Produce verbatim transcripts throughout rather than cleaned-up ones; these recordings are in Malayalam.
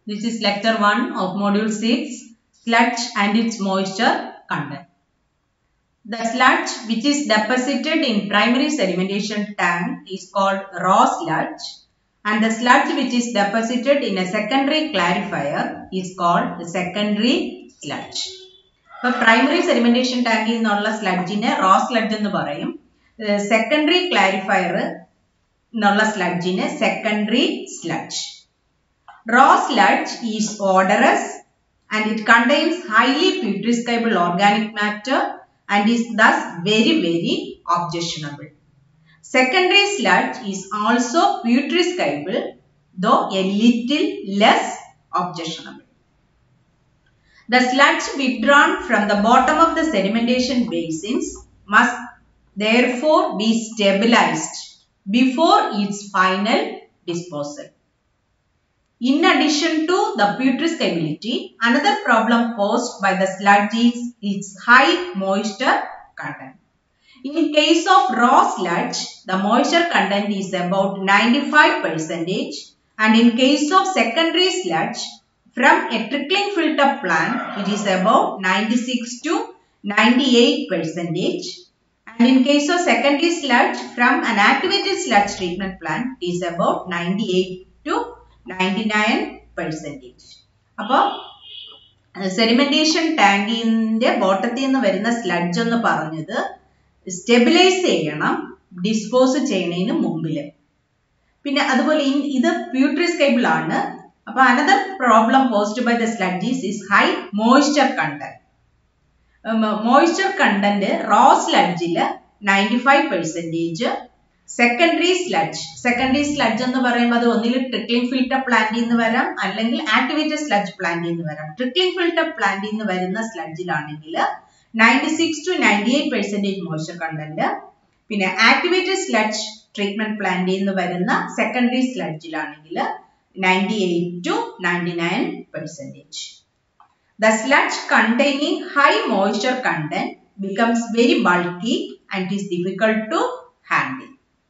This is lecture one of module six, sludge and its moisture content. The sludge which is deposited in primary sedimentation tank is called raw sludge, and the sludge which is deposited in a secondary clarifier is called the secondary sludge. So, primary sedimentation tank is not a sludge in a raw sludge in the the secondary clarifier not a sludge in a secondary sludge. Raw sludge is odorous and it contains highly putrescible organic matter and is thus very very objectionable. Secondary sludge is also putrescible, though a little less objectionable. The sludge withdrawn from the bottom of the sedimentation basins must therefore be stabilized before its final disposal. In addition to the putrescibility, another problem posed by the sludge is its high moisture content. In case of raw sludge, the moisture content is about ninety-five percent, and in case of secondary sludge, from a trickling filter plant, it is about ninety-six to ninety-eight percent, and in case of secondary sludge, from an activated sludge treatment plant, it is about ninety-eight to ninety-nine percent. Now, sedimentation tank in the bottom in the sludge on the stabilize cheyanam, dispose cheyaninu mumbile. Pinne adupole in idu putrescible aanu. Another problem posed by the sludges is high moisture content. Um, moisture content raw sludge ninety-five percent. Secondary sludge. Secondary sludge എന്ന് പറയുമ്പോൾ ഒന്നിൽ trickling filter plant എന്ന് വരാം അല്ലെങ്കിൽ activated sludge plant എന്ന് വരാം. Trickling filter plant എന്ന് വരുന്ന sludge ലാണെങ്കിൽ ninety-six to ninety-eight percent moisture content. പിന്നെ activated sludge treatment plant എന്ന് വരുന്ന secondary sludge ലാണെങ്കിൽ ninety-eight to ninety-nine percent. The sludge containing high moisture content becomes very bulky and is difficult to handle.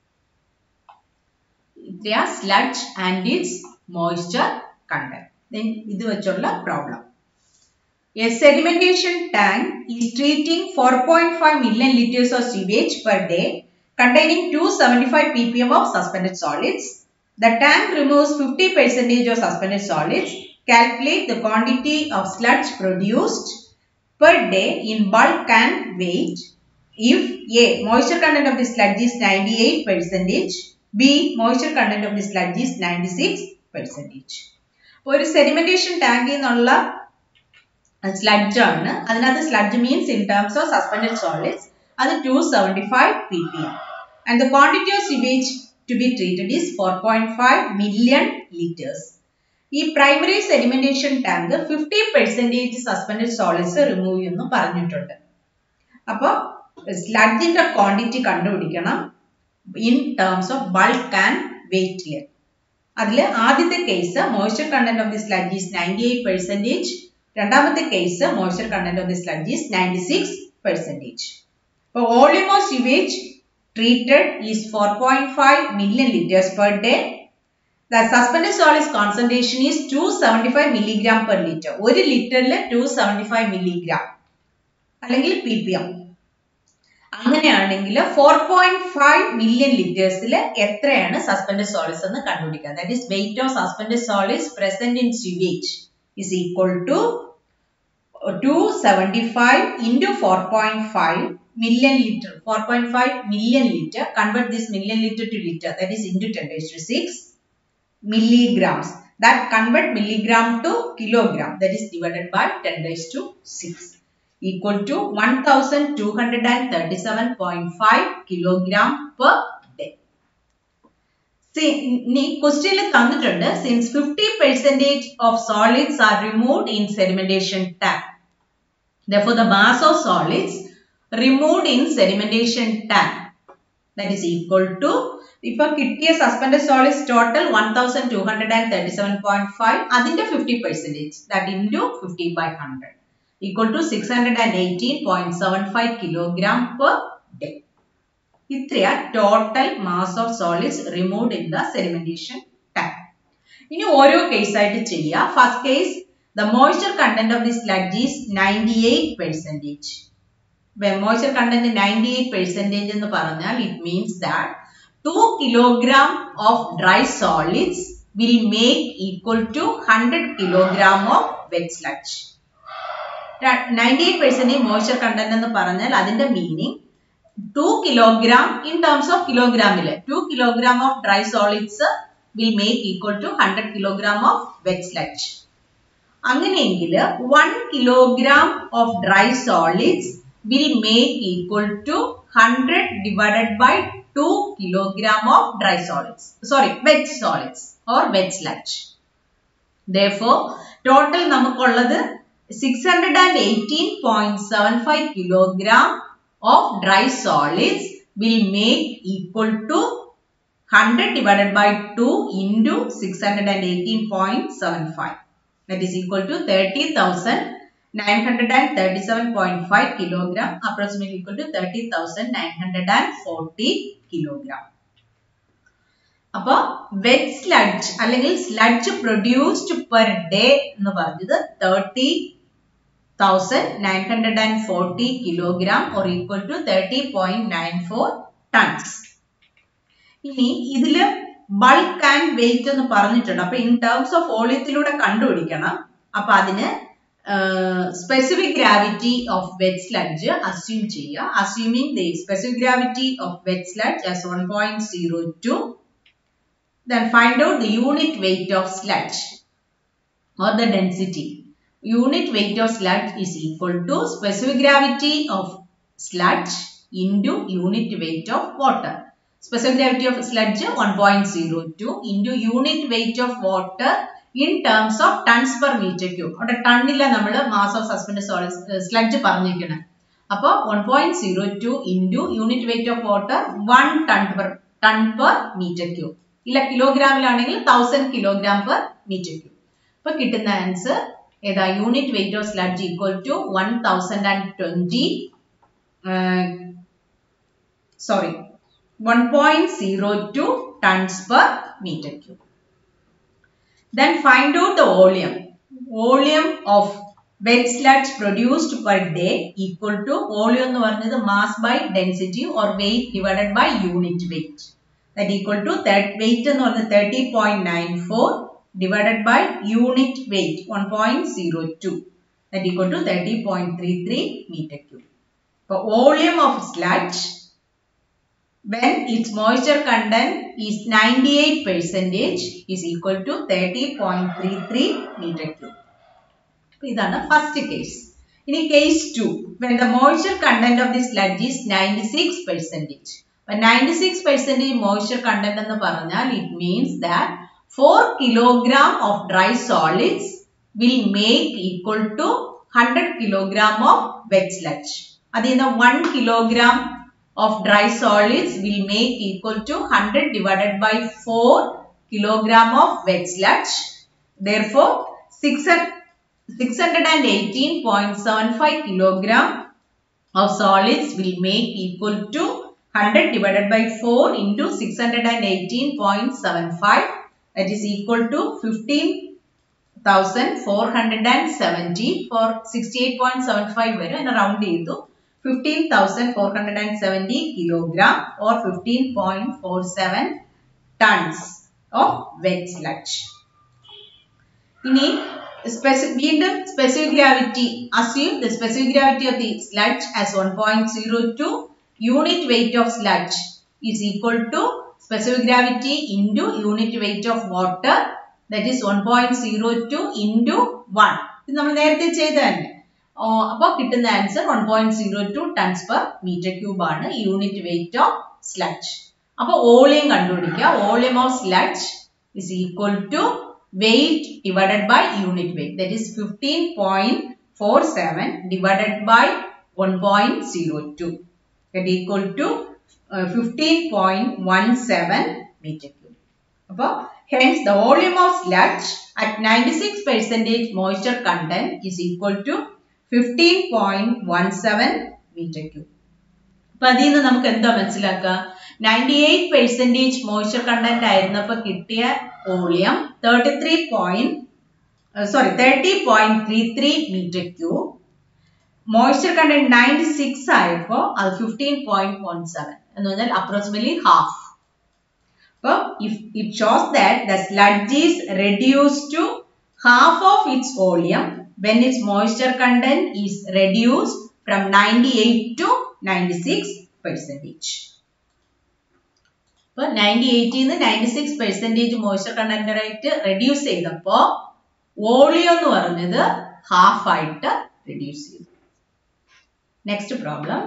There sludge and its moisture content. Then this is the problem. A sedimentation tank is treating four point five million liters of sewage per day containing two hundred seventy-five p p m of suspended solids. The tank removes fifty percent of suspended solids. Calculate the quantity of sludge produced per day in bulk and weight if A. Moisture content of the sludge is ninety-eight percent, B. Moisture content of the sludge is ninety-six percent. For a sedimentation tank in sludge, another sludge means in terms of suspended solids, that is two hundred seventy-five p p m. And the quantity of sewage to be treated is four point five million liters. This primary sedimentation tank fifty percent suspended solids remove എന്ന് പറഞ്ഞിട്ടുണ്ട്. അപ്പോൾ sludge ന്റെ quantity കണ്ടുപിടിക്കണം in terms of bulk and weight. അതിൽ ആദ്യത്തെ case moisture content of the sludge is ninety-eight percent. രണ്ടാമത്തെ case moisture content of the sludge is ninety-six percent. അപ്പോൾ volume of sewage treated is four point five million liters per day. The suspended solids concentration is two hundred seventy-five milligram per liter. ഒരു ലിറ്ററിൽ two hundred seventy-five milligram അല്ലെങ്കിൽ ppm. അങ്ങനെയാണെങ്കിൽ four point five million liters-ൽ എത്രയാണ് suspended solids എന്ന് കണ്ടുപിടിക്കുക. That is weight of suspended solids present in sewage is equal to two hundred seventy-five into four point five million liter. four point five million liter. Convert this million liter to liter. That is into ten raised to six milligrams. That convert milligram to kilogram. That is divided by ten raised to six. Equal to one thousand two hundred thirty-seven point five kilogram per day. See, question thannittund, since fifty percent of solids are removed in sedimentation tank. Therefore, the mass of solids removed in sedimentation tank, that is equal to, if a kittiya suspended solids total one thousand two hundred thirty-seven point five, adinte fifty percent, that into fifty by one hundred, equal to six hundred eighteen point seven five kilogram per day. This is total mass of solids removed in the sedimentation tank. ഇനി ഓരോ കേസ് ആയിട്ട് ചെയ്യുക. First case, the moisture content of the sludge is ninety-eight percent. When moisture content ninety-eight percent എന്ന് പറഞ്ഞാൽ it means that two kilogram of dry solids will make equal to one hundred kilogram of wet sludge. ninety-eight percent moisture content എന്ന് പറഞ്ഞാൽ അതിന്റെ meaning two kilogram in terms of kilogram ile two kilogram of dry solids will make equal to one hundred kilogram of wet sludge. അങ്ങനെയെങ്കിൽ one kilogram of dry solids will make equal to one hundred divided by two kilogram of dry solids, sorry, wet solids or wet sludge. Therefore, total നമുക്കുള്ളത് six hundred eighteen point seven five kilogram of dry solids will make equal to one hundred divided by two into six hundred eighteen point seven five. That is equal to thirty thousand nine hundred thirty-seven point five kilogram, approximately equal to thirty thousand nine hundred forty kilogram. Appo wet sludge അല്ലെങ്കിൽ sludge produced per day എന്ന് പറഞ്ഞത് thirty thousand nine hundred forty kilogram or equal to thirty point nine four tons. ഇനി ഇതില് ബൾക്ക് ആൻഡ് വെയിറ്റ് എന്ന് പറഞ്ഞിട്ടുണ്ട്. അപ്പൊ ഇൻ ടേംസ് ഓഫ് വോളിയത്തിലൂടെ കണ്ടുപിടിക്കണം. അപ്പൊ അതിന് specific gravity of wet sludge assume ചെയ്യുക. Assuming the specific gravity of wet sludge as one point zero two. Then find out the unit weight of sludge or the density. Unit weight of sludge is equal to specific gravity of sludge into unit weight of water. Specific gravity of sludge one point zero two into unit weight of water in terms of tons per meter cube. അവിടെ ടണ്ണില്ല നമ്മൾ mass of suspended solids sludge പറഞ്ഞിരിക്കുന്നത്. അപ്പോൾ one point zero two into unit weight of water one ton per ton per meter cube. ഇല്ല കിലോഗ്രാമിലാണെങ്കിൽ one thousand kilogram per meter cube. അപ്പോൾ കിട്ടുന്ന ആൻസർ ഏതാ? Unit weight of sludge equal to one thousand twenty sorry one point zero two tons per meter cube. Then find out the volume. Volume of wet sludge produced per day equal to volume എന്ന് പറഞ്ഞത് mass by density or weight divided by unit weight. That equal to weight എന്ന് പറഞ്ഞത് thirty point nine four divided by unit weight one point zero two. That equal to thirty point three three meter cube. For volume of sludge, when its moisture content is ninety-eight percent is equal to thirty point three three meter cube. This is the first case. In case two, when the moisture content of the sludge is ninety-six percent. When ninety-six percent moisture content, it means that four kilogram of dry solids will make equal to one hundred kilogram of wet sludge. That is the one kilogram of dry solids will make equal to one hundred divided by four kilogram of wet sludge. Therefore, six hundred eighteen point seven five kilogram of solids will make equal to one hundred divided by four into six hundred eighteen point seven five. That is equal to fifteen thousand four hundred seventy for sixty-eight point seven five and around fifteen thousand four hundred seventy kilogram or fifteen point four seven tons of wet sludge. Ini specific, specific gravity, assume the specific gravity of the sludge as one point zero two. Unit weight of sludge is equal to specific gravity into unit weight of water, that is one point zero two into one. This we നേരത്തെ ചെയ്തതാണ്. അപ്പോൾ കിട്ടുന്ന answer one point zero two tons per meter cube ആണ് യൂണിറ്റ് വെയിറ്റ് ഓഫ് സ്ലഡ്ജ്. അപ്പോൾ വോളിയം കണ്ടുപിടിക്കുക. Volume of sludge is equal to weight divided by unit weight, that is fifteen point four seven divided by one point zero two, that equal to uh, fifteen point one seven meter cube. അപ്പോൾ hence the volume of sludge at ninety-six percent moisture content is equal to fifteen point one seven meter cube. അപ്പൊ അതിൽ നിന്ന് നമുക്ക് എന്താ മനസ്സിലാക്കാം? ninety-eight percent moisture content ആയിരുന്നപ്പോൾ കിട്ടിയ volume thirty-three point sorry thirty point three three meter cube. Moisture content ninety-six ആയപ്പോൾ അത് fifteen point one seven എന്ന് പറഞ്ഞാൽ approximately half. So if it shows that the sludge is reduced to half of its volume when its moisture content is reduced from ninety-eight to ninety-six percentage. So ninety-eight in the ninety-six percentage moisture content rate reduce ചെയ്തപ്പോൾ volume എന്ന് പറഞ്ഞത് half ആയിട്ട് reduce ചെയ്തു. Next problem.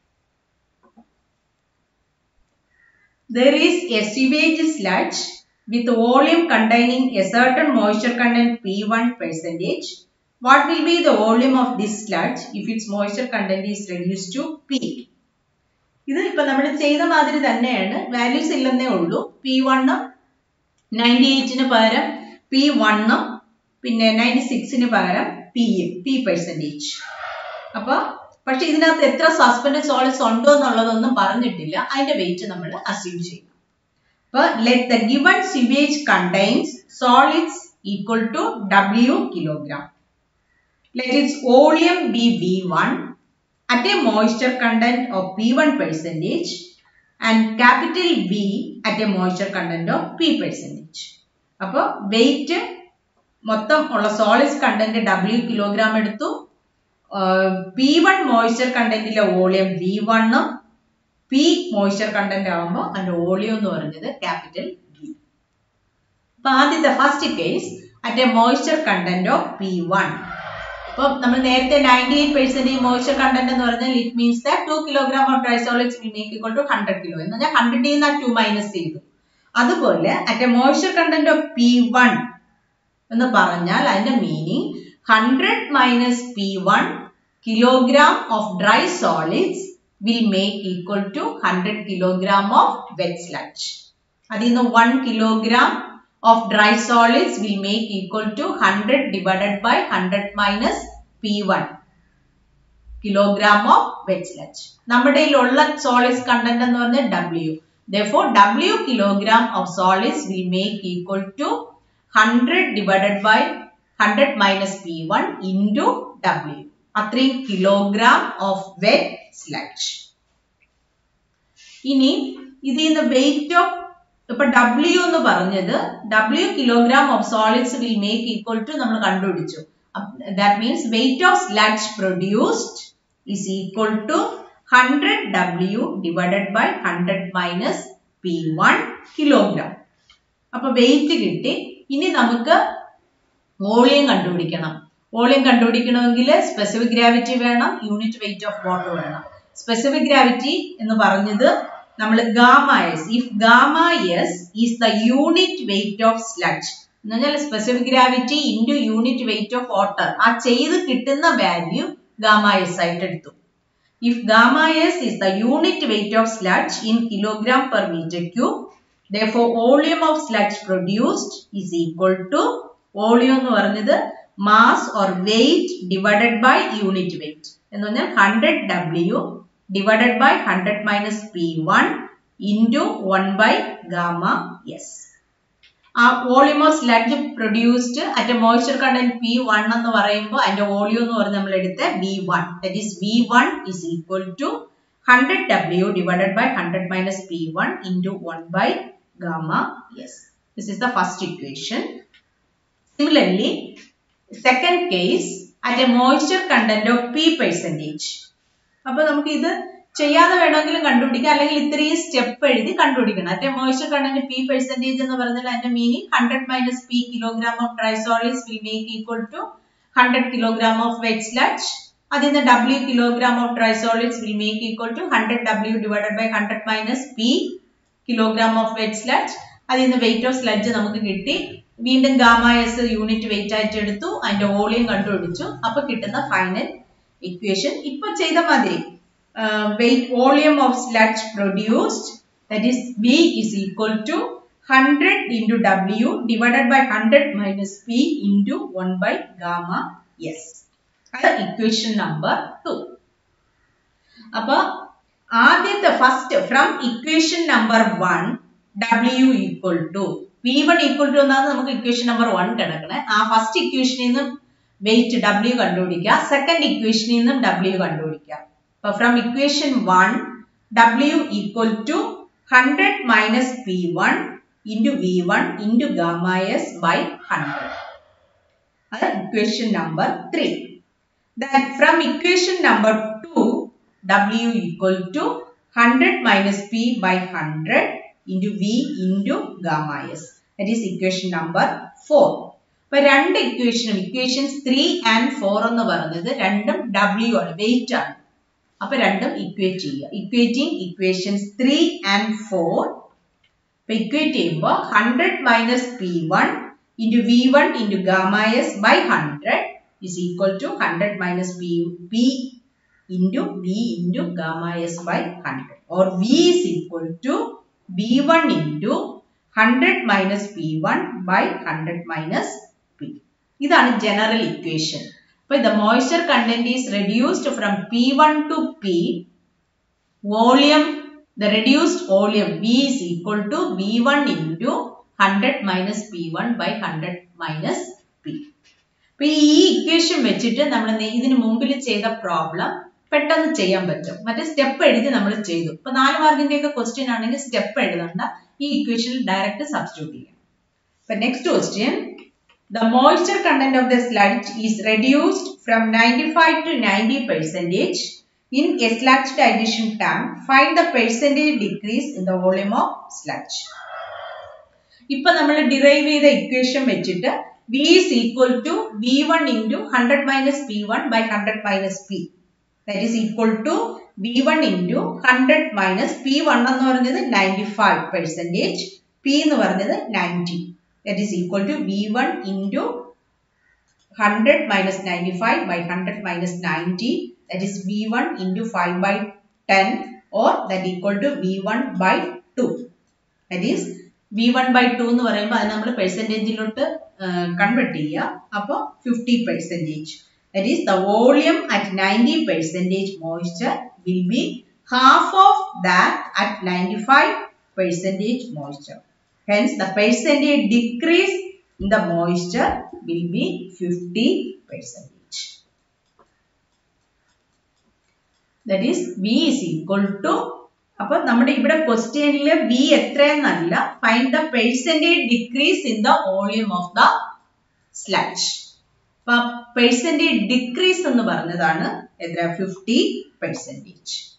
There is a sewage sludge with volume containing a certain moisture content P one percentage. What will be the volume of this sludge if its moisture content is reduced to P? ഇത് ഇപ്പൊ നമ്മൾ ചെയ്ത മാതിരി തന്നെയാണ്, വാല്യൂസ് ഇല്ലെന്നേ ഉള്ളൂ. പി വണ്ണും നയൻറ്റി എയ്റ്റിന് പകരം പി വണ്ണും പിന്നെ നയൻറ്റി സിക്സിന് പകരം പിയും പി പെർസെൻറ്റേജ്. അപ്പൊ പക്ഷെ ഇതിനകത്ത് എത്ര സസ്പെൻഡഡ് സോളിഡ്സ് ഉണ്ടോ എന്നുള്ളതൊന്നും പറഞ്ഞിട്ടില്ല. അതിന്റെ വെയിറ്റ് നമ്മൾ അസ്യൂം ചെയ്യണം. അപ്പൊ let the given sewage contains solids equal to W kilogram. Let its volume be V one at a moisture content of P one percentage and capital V at a moisture content of P percentage. അപ്പോൾ വെയിറ്റ് മൊത്തം ഉള്ള സോളിഡ്സ് കണ്ടന്റ് W കിലോഗ്രാം എടുത്തു. പി വൺ മോയ്സ്ചർ കണ്ടന്റിലെ വോളിയം വി വണ്ണും പി മോയ്സ്ചർ കണ്ടന്റ് ആകുമ്പോൾ അതിന്റെ വോളിയം എന്ന് പറയുന്നത് ക്യാപിറ്റൽ വി. അപ്പൊ ആദ്യത്തെ first case at a moisture content of P one. അപ്പോൾ നമ്മൾ നേരത്തെ ninety eight percent moisture content എന്ന് പറഞ്ഞാൽ it means that two kilogram of dry solids will make equal to one hundred kilo. എന്ന് പറഞ്ഞാൽ one hundred നിന്ന് two മൈനസ് ചെയ്തു. അതുപോലെ at a moisture content of P one എന്ന് പറഞ്ഞാൽ അതിന്റെ meaning one hundred minus P one kilogram of dry solids will make equal to one hundred kilogram of wet sludge. അതിൽ നിന്ന് one kilogram of dry solids will make equal to one hundred divided by one hundred minus P one kilogram of wet sludge. നമ്മുടെ ഉള്ള solids content എന്ന് പറഞ്ഞാൽ W. Therefore, W kilogram of solids will make equal to one hundred divided by one hundred minus P one into W. അത്രയും kilogram of wet sludge. ഇനി ഇതിൽ നിന്ന് weight of ഇപ്പൊ W എന്ന് പറഞ്ഞത് W kilogram of solids will make equal to നമ്മൾ കണ്ടുപിടിച്ചു. That means weight of sludge produced is equal to one hundred W divided by one hundred minus P one kilogram. അപ്പൊ weight കിട്ടി. ഇനി നമുക്ക് വോളിയം കണ്ടുപിടിക്കണം. വോളിയം കണ്ടുപിടിക്കണമെങ്കിൽ സ്പെസിഫിക് ഗ്രാവിറ്റി വേണം, യൂണിറ്റ് വെയിറ്റ് ഓഫ് വാട്ടർ വേണം. സ്പെസിഫിക് ഗ്രാവിറ്റി എന്ന് പറഞ്ഞത് നമ്മൾ gamma S, if gamma S is the unit weight of sludge എന്ന് പറഞ്ഞാൽ specific gravity into unit weight of water, ആ ചെയ്ത് കിട്ടുന്ന വാല്യൂ ഗാമ എസ് ആയിട്ട് എടുത്തു. If gamma S is the unit weight of sludge in kilogram per metre cube, therefore volume of sludge produced is equal to, volume എന്ന് പറഞ്ഞത് mass or weight divided by unit weight എന്ന് പറഞ്ഞാൽ one hundred W divided by one hundred minus P one into one by gamma S. ആ volume of sludge produced at a moisture content P one എന്ന് പറയുമ്പോൾ അതിന്റെ വോളിയം എന്ന് പറഞ്ഞ് നമ്മൾ എടുത്ത V one, that is V one is equal to one hundred W divided by one hundred minus P one into one by gamma S. This is the first equation. Similarly, second case at a moisture content of P percentage. അപ്പോൾ നമുക്ക് ഇത് ചെയ്യാതെ വേണമെങ്കിലും കണ്ടുപിടിക്കാം, അല്ലെങ്കിൽ ഇത്രയും സ്റ്റെപ്പ് എഴുതി കണ്ടുപിടിക്കണം. At moisture content P percentage എന്ന് പറഞ്ഞാൽ അതിന്റെ meaning hundred minus P kilogram of dry solids will make equal to hundred kilogram of wet sludge. അതിൽ നിന്ന് W kilogram of dry solids will make equal to hundred W divided by hundred minus P kilogram of wet sludge. അതിൽ നിന്ന് വെയിറ്റ് ഓഫ് സ്ലഡ്ജ് നമുക്ക് കിട്ടി. വീണ്ടും ഗാമ എസ് യൂണിറ്റ് വെയിറ്റ് ആയിട്ട് എടുത്തു, അതിന്റെ വോളിയം കണ്ടുപിടിച്ചു. അപ്പൊ കിട്ടുന്ന ഫൈനൽ ഇക്വേഷൻ ഇപ്പൊ ചെയ്ത മാതിരി weight volume of sludge produced, that is V is equal to one hundred into W divided by one hundred minus P into one by gamma S. That's equation number two. Appa ആദ്യത്തെ first from equation number one W equal to P one equal to എന്നാണ് നമുക്ക് ഇക്വേഷൻ നമ്പർ വൺ കിടക്കണേ. ആ ഫസ്റ്റ് ഇക്വേഷനിൽ നിന്നും വെയിറ്റ് W കണ്ടുപിടിക്കുക. സെക്കൻഡ് ഇക്വേഷനിൽ നിന്നും W കണ്ടുപിടിക്കുക. അപ്പൊ from equation one W equal to hundred minus P one into V one into gamma S by one hundred. അത് equation number three. Then from equation number two, W equal to one hundred minus P by one hundred into V into gamma S. That is equation number four. അപ്പോൾ രണ്ട് ഇക്വേഷനും ഇക്വേഷൻസ് ത്രീ ആൻഡ് ഫോർ എന്ന് പറയുന്നത് രണ്ടും W ആണ്, വെയിറ്റ് ആണ്. അപ്പൊ രണ്ടും ഇക്വേറ്റ് ചെയ്യുക. Equating equations three and four. അപ്പൊ ഇക്വേറ്റ് ചെയ്യുമ്പോൾ hundred minus P one into V one into gamma S by hundred is equal to one hundred minus P, P into V into gamma S by one hundred, or V is equal to V one into one hundred minus P one by one hundred minus P. ഇതാണ് general equation. അപ്പോൾ the moisture content is reduced from P one to P. Volume, the reduced volume V is equal to V one into one hundred minus P one by one hundred minus P. അപ്പോൾ ഈ ഇക്വേഷൻ വെച്ചിട്ട് നമ്മൾ ഇതിന് മുമ്പിൽ ചെയ്ത പ്രോബ്ലം പെട്ടെന്ന് ചെയ്യാൻ പറ്റും. മറ്റേ സ്റ്റെപ്പ് എഴുതി നമ്മൾ ചെയ്തു. ഇപ്പൊ നാല് മാർക്കിന്റെ ഒക്കെ ക്വസ്റ്റ്യൻ ആണെങ്കിൽ സ്റ്റെപ്പ് എഴുതണ്ട, ഈ ഇക്വേഷനിൽ ഡയറക്റ്റ് സബ്സ്റ്റിറ്റ്യൂട്ട് ചെയ്യാം. ഇപ്പൊ next question, the moisture content of the sludge is reduced from ninety five to ninety percentage in a sludge dilution tank. Find the percentage decrease in the volume of sludge. ഇപ്പൊ നമ്മൾ ഡിറൈവ് ചെയ്ത ഇക്വേഷൻ വെച്ചിട്ട് V is equal to V one into one hundred minus P one by one hundred minus P. That is equal to V one into one hundred minus P one എന്ന് പറഞ്ഞത് ninety-five percentage, P എന്ന് പറഞ്ഞത് ninety. That is equal to V one into one hundred minus ninety-five by one hundred minus ninety. That is V one into five by ten, or that equal to V one by two. That is V one by two എന്ന് പറയുമ്പോൾ അത് നമ്മൾ പെർസെന്റേജിലോട്ട് കൺവേർട്ട് ചെയ്യുക. അപ്പോൾ fifty percentage. That is the volume at ninety percentage moisture will be half of that at ninety-five percentage moisture. Hence the percentage decrease in the moisture will be fifty percentage. That is V is equal to, അപ്പോൾ നമ്മുടെ ഇവിടെ ക്വസ്റ്റ്യനിൽ V എത്രയെന്നല്ല, find the percentage decrease in the volume of the sludge. അപ്പൊ പെർസെന്റേജ് ഡിക്രീസ് എന്ന് പറഞ്ഞതാണ് എത്ര, ഫിഫ്റ്റി പെർസെന്റേജ്.